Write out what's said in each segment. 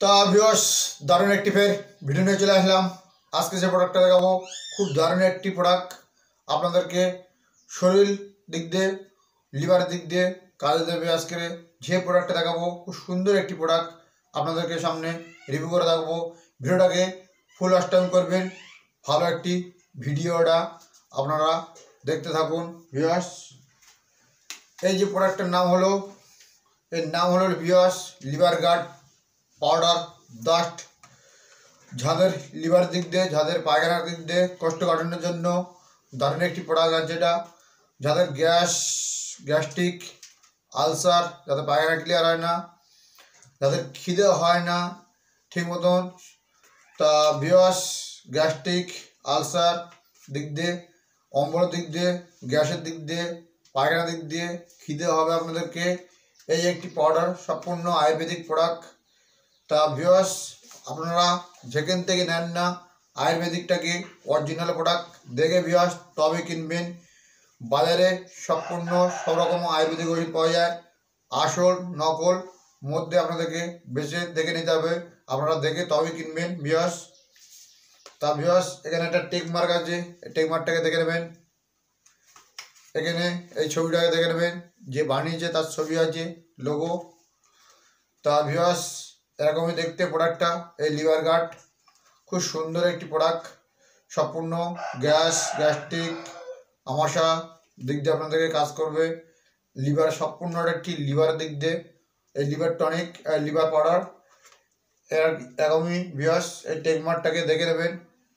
তা ভিউয়ার্স দারুণ একটি ফের ভিডিও নিয়ে চলে আসলাম। আজকে যে প্রোডাক্টটা দেখাবো খুব দারুণ একটি প্রোডাক্ট, আপনাদেরকে শরীর দিক দিয়ে লিভারের দিক দিয়ে কাজে দেবে। আজকে যে প্রোডাক্টটা দেখাবো খুব সুন্দর একটি প্রোডাক্ট আপনাদেরকে সামনে রিভিউ করে দেখাবো। ভিডিওটাকে ফুল ওয়াচ টাইম করবেন, ভালো একটি ভিডিওটা আপনারা দেখতে থাকুন ভিউয়ার্স। এই যে প্রোডাক্টের নাম হলো viewers liver guard powder dust. যাদের লিভার দিক দিয়ে, যাদের পায়খানার দিক দিয়ে কোষ্ঠকাঠিন্যের জন্য দারুণ একটি প্রোডাক্ট আছে। এটা যাদের গ্যাস্ট্রিক আলসার, যাদের পায়খানা ক্লিয়ার হয় না, যাদের খিদে হয় না ঠিক মতন, তা ভিউয়ার্স গ্যাস্ট্রিক আলসার দিক দিয়ে, অম্বলের দিক দিয়ে, গ্যাসের দিক দিয়ে, পায়খানার দিক দিয়ে খিদে হবে আপনাদেরকে, এই একটি পাউডার সম্পূর্ণ আয়ুর্বেদিক প্রোডাক্ট। তা ভিউয়ার্স আপনারা যেখান থেকে নেন না আয়ুর্বেদিকটাকে অরিজিনাল প্রোডাক্ট দেখে ভিউয়ার্স তবে কিনবেন। বাজারে সম্পূর্ণ সব রকম আয়ুর্বেদিক ওষুধ পাওয়া যায়, আসল নকল মধ্যে আপনাদেরকে বেছে দেখে নিতে হবে, আপনারা দেখে তবে কিনবেন ভিউয়ার্স। তা ভিউয়ার্স এখানে একটা টেক মার্ক আছে, টেক মার্কটাকে দেখে নেবেন। এখানে এই ছবিটাকে দেখে নেবেন, যে বানিয়েছে তার ছবি আছে, লোগো। তা ভিউয়ার্স এরকমই দেখতে প্রোডাক্টটা। এই লিভার গার্ড খুব সুন্দর একটি প্রোডাক্ট, সম্পূর্ণ গ্যাস্ট্রিক আমাশা দিক দিয়ে আপনাদেরকে কাজ করবে। লিভার সম্পূর্ণ একটি লিভারের দিক দিয়ে এই লিভার টনিক লিভার পাউডার এরকমই ভিউয়ার্স। এই টেকমার্কটাকে দেখে নেবেন,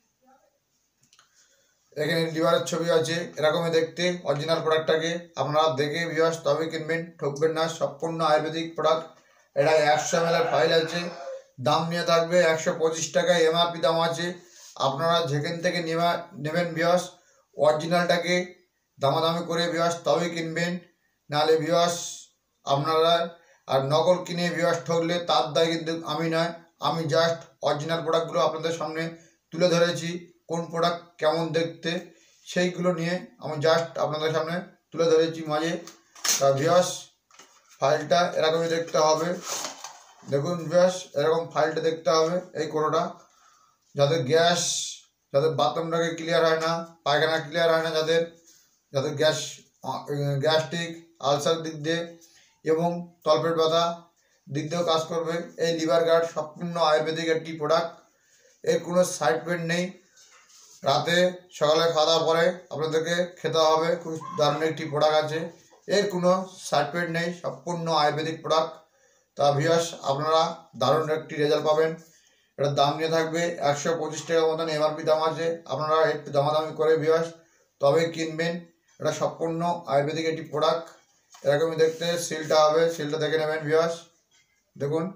এখানে লিভারের ছবি আছে, এরকমই দেখতে অরিজিনাল প্রোডাক্টটাকে আপনারা দেখে ভিউয়ার্স তবে কিনবেন, ঠকবেন না। সম্পূর্ণ আয়ুর্বেদিক প্রোডাক্ট। এটা 100 ml ফাইল আছে, দাম নিয়ে থাকবে 125 টাকা, এমআরপি দাম আছে। আপনারা যেখান থেকে নেবেন ভিউয়ার্স অরিজিনালটাকে দামাদামি করে ভিউয়ার্স তবেই কিনবেন, নাহলে ভিউয়ার্স আপনারা আর নকল কিনে ভিউয়ার্স ঠকলে তার দায় কিন্তু আমি নয়। আমি জাস্ট অরিজিনাল প্রোডাক্টগুলো আপনাদের সামনে তুলে ধরেছি, কোন প্রোডাক্ট কেমন দেখতে সেইগুলো নিয়ে আমি জাস্ট আপনাদের সামনে তুলে ধরেছি মাঝে। তা ভিউয়ার্স ফাইলটা এরকমই দেখতে হবে, দেখুন ভিউয়ার্স এরকম ফাইলটা দেখতে হবে। এই কোনোটা যাদের যাদের বাথরুমটাকে ক্লিয়ার হয় না, পায়খানা ক্লিয়ার হয় না, যাদের গ্যাস্ট্রিক আলসার দিক দিয়ে এবং তলপেট ব্যথা দিক দিয়েও কাজ করবে। এই লিভার গার্ড সম্পূর্ণ আয়ুর্বেদিক একটি প্রোডাক্ট, এর কোনো সাইড ইফেক্ট নেই। রাতে সকালে খাওয়া দাওয়ার পরে আপনাদেরকে খেতে হবে, খুব দারুণ একটি প্রোডাক্ট আছে, এর কোনো সাইড ইফেক্ট নেই, সম্পূর্ণ আয়ুর্বেদিক প্রোডাক্ট। তা ভিউয়ার্স আপনারা দারুণ একটি রেজাল্ট পাবেন। এটার দাম নিয়ে থাকবে 125 টাকা মতন, এমআরপি দাম আছে। আপনারা একটু দামাদামি করে ভিউয়ার্স তবে কিনবেন। এটা সম্পূর্ণ আয়ুর্বেদিক একটি প্রোডাক্ট, এরকমই দেখতে সিলটা হবে, সিলটা দেখে নেবেন ভিউয়ার্স। দেখুন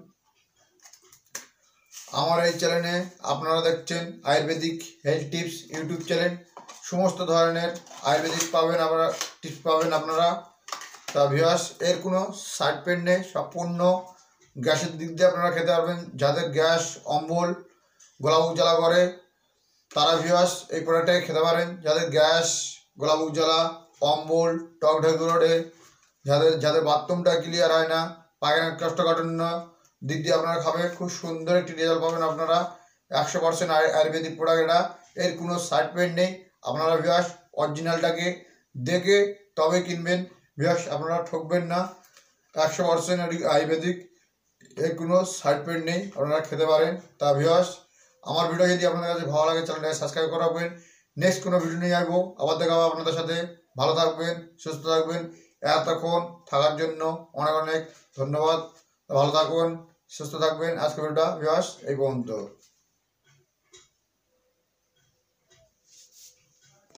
আমার এই চ্যানেলে আপনারা দেখছেন Ayurvedic health tips YouTube channel, সমস্ত ধরনের আয়ুর্বেদিক পাবেন, আপনারা টিপস পাবেন আপনারা। তা ভিউয়ার্স এর কোনো সাইড ইফেক্ট নেই, সম্পূর্ণ গ্যাসের দিক দিয়ে আপনারা খেতে পারবেন। যাদের গ্যাস অম্বল গলাবুক জ্বালা করে তারা ভিউয়ার্স এই প্রোডাক্টটাকে খেতে পারেন। যাদের গ্যাস গলাবুক জ্বালা অম্বল টক ঢেকুরে, যাদের বাথরুমটা ক্লিয়ার হয় না, পায়খানার কোষ্ঠকাঠিন্য দিক দিয়ে আপনারা খাবে, খুব সুন্দর একটি রেজাল্ট পাবেন আপনারা। 100% আয়ুর্বেদিক প্রোডাক্ট এটা, এর কোনো সাইড ইফেক্ট নেই। আপনারা ভিউয়ার্স অরিজিনালটাকে দেখে তবে কিনবেন ভিউয়ার্স, আপনারা ঠকবেন না। 100% আয়ুর্বেদিক, এর কোনো সাইড ইফেক্ট নেই, আপনারা খেতে পারেন। তা ভিউয়ার্স আমার ভিডিও যদি আপনাদের কাছে ভালো লাগে চ্যানেলটাকে সাবস্ক্রাইব করে রাখবেন। নেক্সট কোনো ভিডিও নিয়ে আসবো, আবার দেখা হবে আপনাদের সাথে। ভালো থাকবেন, সুস্থ থাকবেন, এতক্ষণ থাকার জন্য অনেক অনেক ধন্যবাদ। ভালো থাকুন, সুস্থ থাকবেন। আজকে ভিডিওটা ভিউয়ার্স এই পর্যন্ত।